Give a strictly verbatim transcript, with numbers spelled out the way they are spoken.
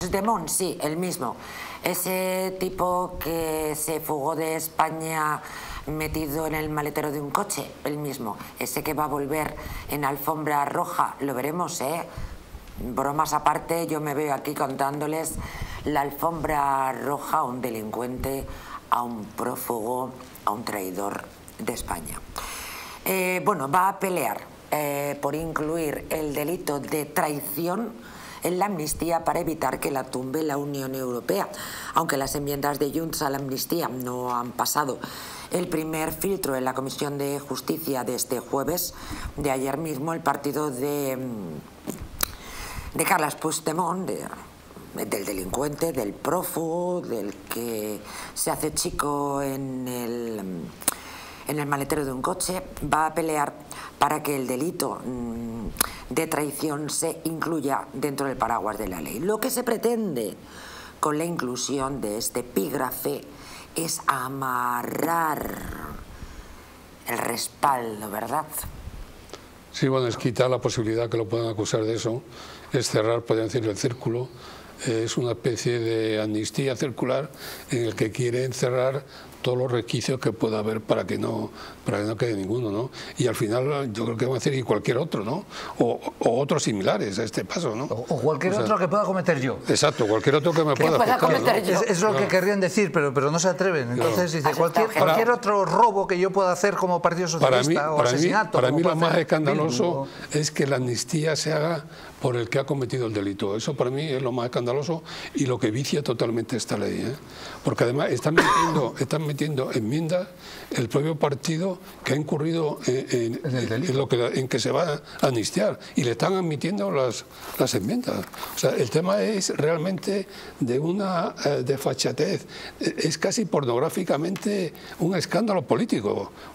Puigdemont, sí, el mismo. Ese tipo que se fugó de España metido en el maletero de un coche, el mismo. Ese que va a volver en alfombra roja, lo veremos, ¿eh? Bromas aparte, yo me veo aquí contándoles la alfombra roja a un delincuente, a un prófugo, a un traidor de España. Eh, bueno, va a pelear eh, por incluir el delito de traición en la amnistía para evitar que la tumbe la Unión Europea. Aunque las enmiendas de Junts a la amnistía no han pasado el primer filtro en la Comisión de Justicia de este jueves, de ayer mismo, el partido de, de Carles Puigdemont, de, del delincuente, del prófugo, del que se hace chico en el, en el maletero de un coche, va a pelear para que el delito de traición se incluya dentro del paraguas de la ley. Lo que se pretende con la inclusión de este epígrafe es amarrar el respaldo, ¿verdad? Sí, bueno, es quitar la posibilidad que lo puedan acusar de eso, es cerrar, podrían decir, el círculo. Es una especie de amnistía circular en el que quieren cerrar todos los requisitos que pueda haber para que no para que no quede ninguno, ¿no? Y al final yo creo que van a hacer y cualquier otro, ¿no? O, o otros similares a este paso, ¿no? O, o cualquier o sea, otro que pueda cometer yo. Exacto, cualquier otro que me que pueda, pueda afectar, cometer ¿no? yo. Es, es lo no. que querrían decir, pero, pero no se atreven. Entonces no. dice cualquier, cualquier otro robo que yo pueda hacer como Partido Socialista, para mí, o para asesinato. Mí, para mí lo más escandaloso Bildu, es que la amnistía se haga por el que ha cometido el delito. Eso para mí es lo más escandaloso y lo que vicia totalmente esta ley, ¿eh? Porque además están metiendo, están metiendo enmiendas el propio partido que ha incurrido en, en, en, lo que, en que se va a amnistiar y le están admitiendo las, las enmiendas. O sea, el tema es realmente de una eh, desfachatez, es casi pornográficamente un escándalo político.